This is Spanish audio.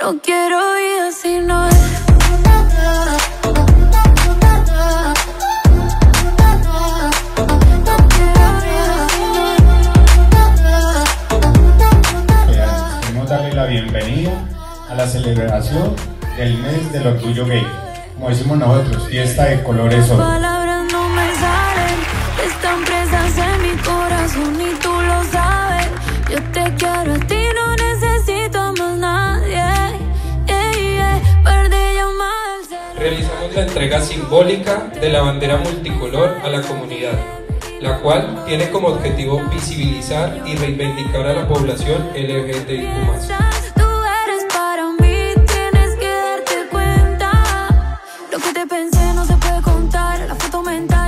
No quiero vida si no es. Queremos darle la bienvenida a la celebración del mes del orgullo gay. Como decimos nosotros, fiesta de colores hoy. Palabras no me salen, están presas en mi corazón y tú lo sabes. Yo te quiero a ti, no necesito más nadie. Perdí llamadas. Realizamos la entrega simbólica de la bandera multicolor a la comunidad, la cual tiene como objetivo visibilizar y reivindicar a la población LGBTIQ+. Tú eres para mí, tienes que darte cuenta. Lo que te pensé no se puede contar, la foto mental.